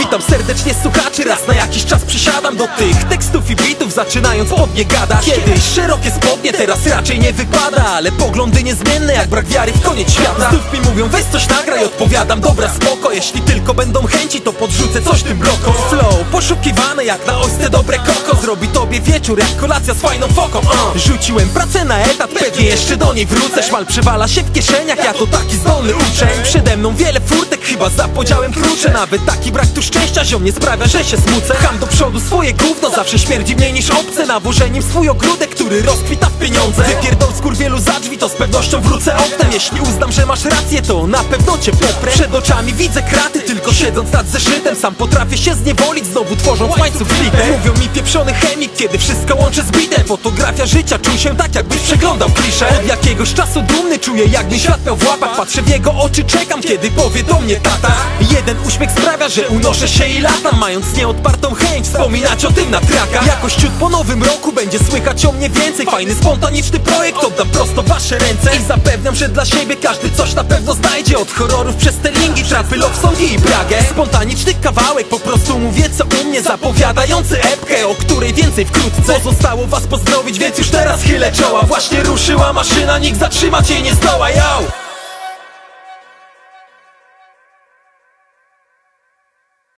Witam serdecznie słuchaczy, raz na jakiś czas przysiadam do tych tekstów i bitów, zaczynając od nie gadać. Kiedyś szerokie spodnie, teraz raczej nie wypada, ale poglądy niezmienne jak brak wiary w koniec świata. Znów mi mówią, weź coś nagraj, odpowiadam, dobra spoko. Jeśli tylko będą chęci, to podrzucę coś tym blokom. Flow poszukiwane jak na ojce dobre koko, zrobi tobie wieczór jak kolacja z fajną foką. Rzuciłem pracę na etat, pewnie jeszcze do niej wrócę. Szmal przewala się w kieszeniach, ja to taki zdolny uczeń. Przede mną wiele furtek, chyba za podziałem klucze. Nawet taki brak tu szczęścia ziom nie sprawia, że się smucę. Cham do przodu swoje gówno, zawsze śmierdzi mniej niż obce. Nawożeniem swój ogródek, który rozkwita w pieniądze. Wypierdol skurwielu za drzwi, to z pewnością wrócę oknem. Jeśli uznam, że masz rację, to na pewno cię poprę. Przed oczami widzę kraty, tylko siedząc nad zeszytem. Sam potrafię się zniewolić, znowu tworząc łańcuch z litem. Mówią mi pieprzony chemik, kiedy wszystko łączę z bitem. Fotografia życia, czuł się tak, jakbyś przeglądał kliszę. Od jakiegoś czasu dumny czuję, jakby świat miał w łapach. Patrzę w jego oczy, czekam, kiedy powie do mnie tata. Jeden uśmiech sprawia, że unoszę się i latam, mając nieodpartą chęć wspominać o tym na trakach. Jakoś ciut po nowym roku będzie słychać o mnie więcej. Fajny, spontaniczny projekt, oddam prosto w wasze ręce. I zapewniam, że dla siebie każdy coś na pewno znajdzie. Od horrorów przez stylingi, trapy, love songi i bragę. Spontaniczny kawałek, po prostu mówię co u mnie, zapowiadający epkę, o której więcej wkrótce. Pozostało was pozdrowić, więc już teraz chylę czoła. Właśnie ruszyła maszyna, nikt zatrzymać jej nie zdoła, yo!